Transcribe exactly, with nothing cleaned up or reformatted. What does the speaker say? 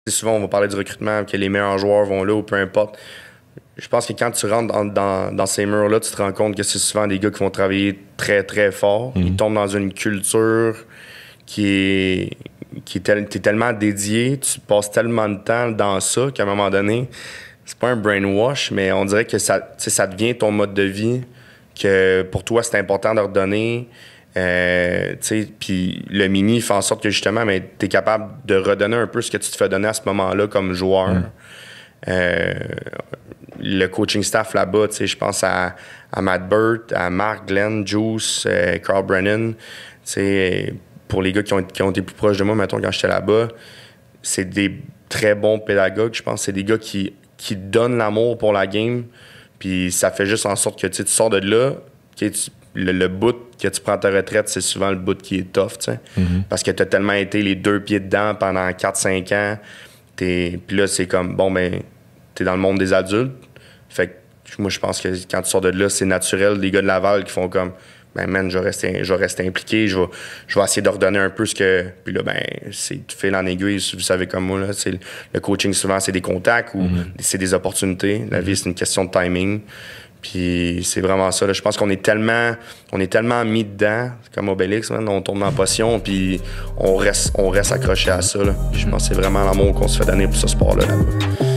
souvent, on va parler du recrutement, que les meilleurs joueurs vont là ou peu importe. Je pense que quand tu rentres dans, dans, dans ces murs-là, tu te rends compte que c'est souvent des gars qui vont travailler très, très fort. Mm-hmm. Ils tombent dans une culture qui est... qui est tel, t'es tellement dédié, tu passes tellement de temps dans ça qu'à un moment donné, c'est pas un brainwash, mais on dirait que ça, ça devient ton mode de vie, que pour toi, c'est important de redonner. Euh, puis le mini fait en sorte que justement, tu es capable de redonner un peu ce que tu te fais donner à ce moment-là comme joueur. Mm. Euh, le coaching staff là-bas, je pense à, à Matt Burt, à Mark, Glenn, Juice, euh, Carl Brennan. Pour les gars qui ont, qui ont été plus proches de moi, mettons, quand j'étais là-bas, c'est des très bons pédagogues, je pense. C'est des gars qui, qui donnent l'amour pour la game. Puis ça fait juste en sorte que tu sors de là, tu, le, le bout que tu prends ta retraite, c'est souvent le bout qui est tough, tu sais. Mm-hmm. Parce que tu as tellement été les deux pieds dedans pendant quatre cinq ans. Puis là, c'est comme, bon, ben, t'es dans le monde des adultes. Fait que moi, je pense que quand tu sors de là, c'est naturel. Les gars de Laval qui font comme, ben, man, je vais rester, je vais rester impliqué. Je vais, je vais essayer de redonner un peu ce que. Puis là, ben, c'est tu fil en aiguille, vous savez comme moi, là. C'est, le coaching, souvent, c'est des contacts ou mm-hmm. c'est des opportunités. La mm-hmm. vie, c'est une question de timing. Puis c'est vraiment ça. Là. Je pense qu'on est tellement on est tellement mis dedans, comme Obélix, man, on tombe dans la potion, puis on reste, on reste accroché à ça. Là. Je pense que c'est vraiment l'amour qu'on se fait donner pour ce sport-là. Là-bas.